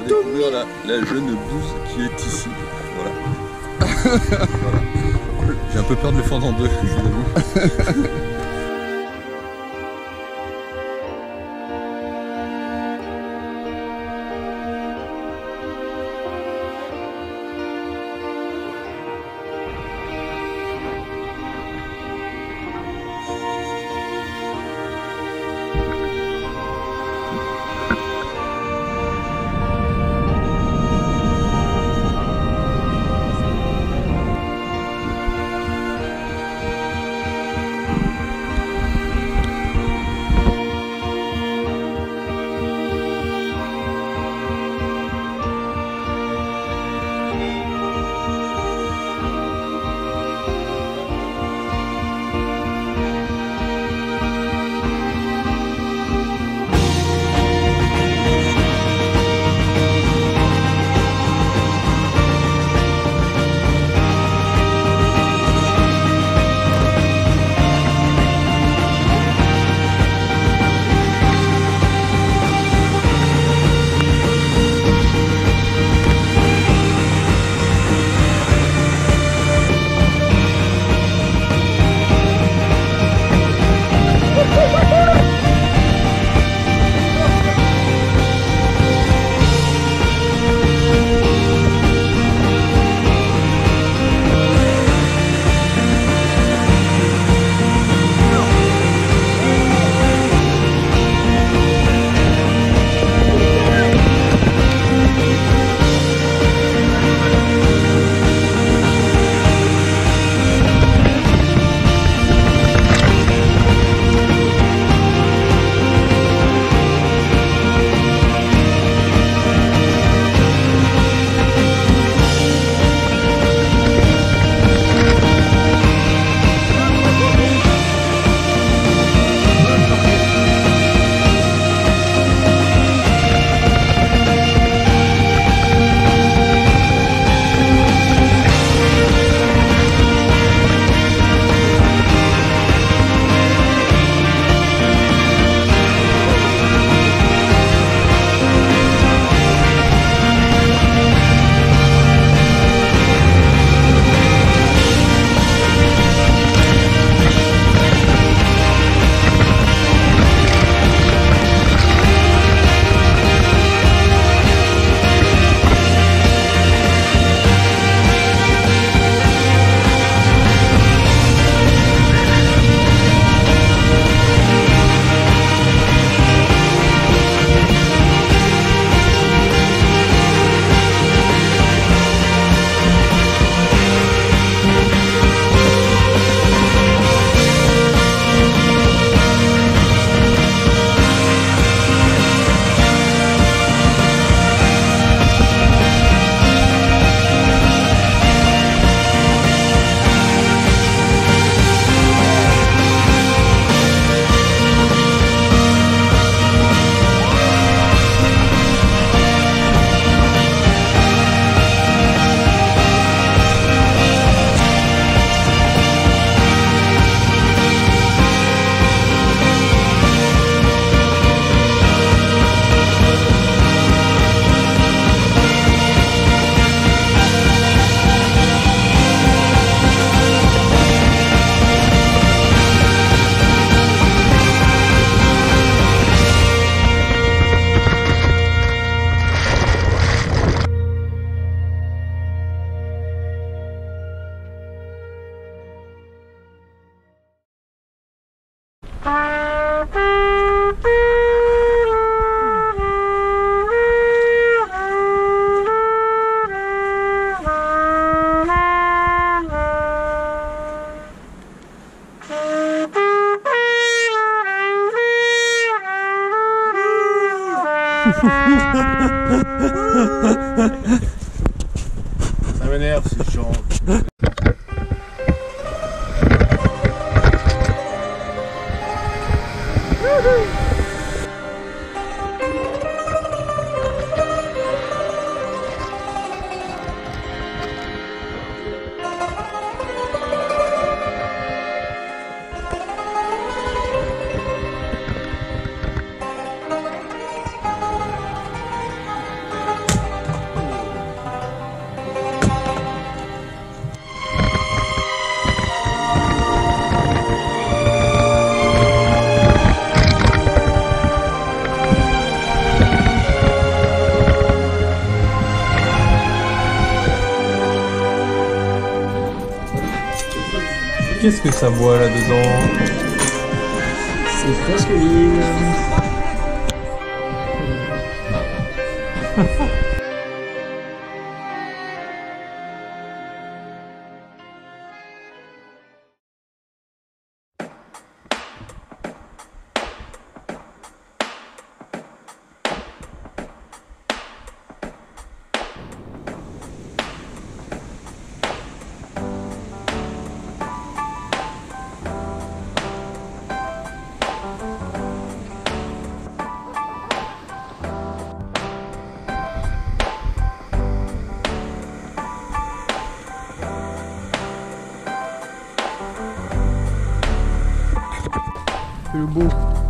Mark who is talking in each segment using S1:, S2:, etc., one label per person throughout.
S1: découvrir la jeune bouse qui est ici. Voilà. Voilà. J'ai un peu peur de le fendre en deux, je vous avoue.
S2: Ça m'énerve ces gens.
S1: Qu'est-ce que ça boit là-dedans?
S3: C'est presque l'île. Le beau.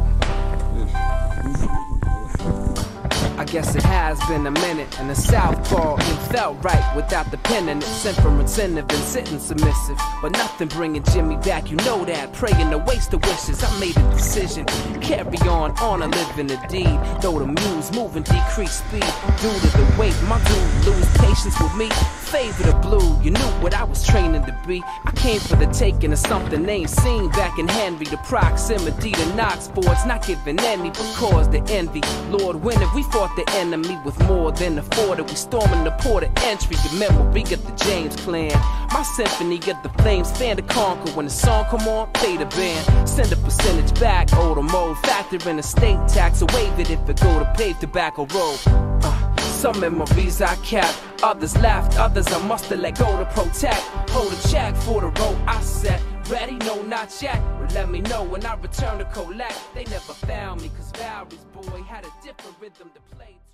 S4: I guess it has been a minute, and the southpaw it felt right without the pen and it. Sent from retentive and sitting submissive, but nothing bringing Jimmy back. You know that, praying to waste the wishes. I made a decision, carry on a living a deed. Though the muse moving decreased speed due to the weight. My dude lose patience with me. Favor the blue, you knew what I was training to be. I came for the taking of something they ain't seen back in Henry. The proximity to Knox boards, not giving any but cause the envy. Lord, when have we fought the enemy with more than afforded? We storming the port of entry, the memory of the James clan. My symphony of the flames fan to conquer. When the song come on, play the band. Send a percentage back, old or mold. Factor in the state tax, or waive it if it go to paved tobacco road. Some memories I kept, others left, others I must have let go to protect. Hold a check for the road I set. Ready? No, not yet. But let me know when I return to collect. They never found me, cause Valerie's boy had a different rhythm to play.